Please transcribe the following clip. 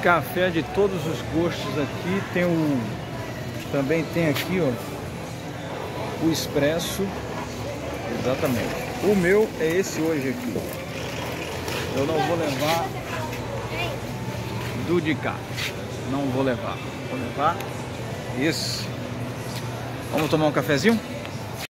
café de todos os gostos aqui. Tem também tem aqui, ó, o expresso. Exatamente. O meu é esse hoje aqui. Eu não vou levar do de cá. Não vou levar. Vou levar esse. Vamos tomar um cafezinho?